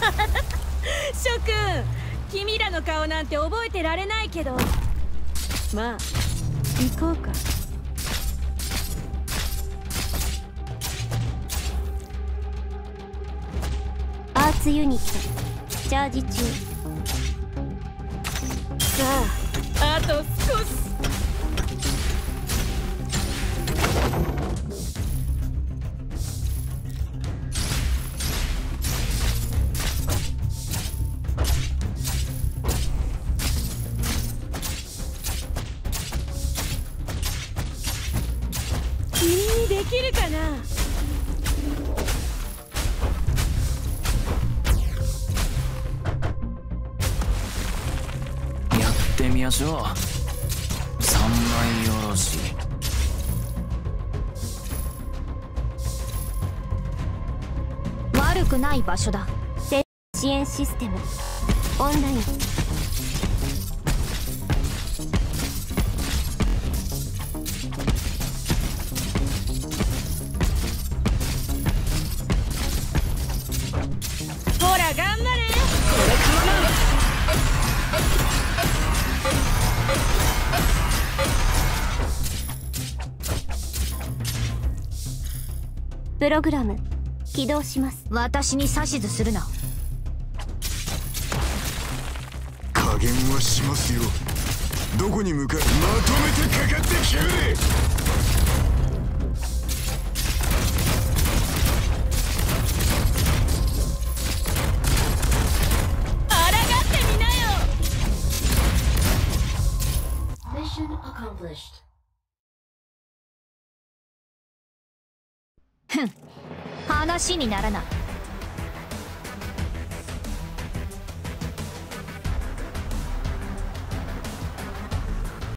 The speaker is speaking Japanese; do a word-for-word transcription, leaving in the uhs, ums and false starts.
諸君、君らの顔なんて覚えてられないけど、まあ行こうか。 アーツユニットチャージ中。 さあ、あと少し。君にできるかな。 やってみましょう。三枚おろし。 悪くない場所だ。支援システムオンライン。 ほら頑張れ。 プログラム起動します。 私に指図するな。 加減はしますよ。どこに向かう。まとめてかかってきやがれ。 ふん、話にならない。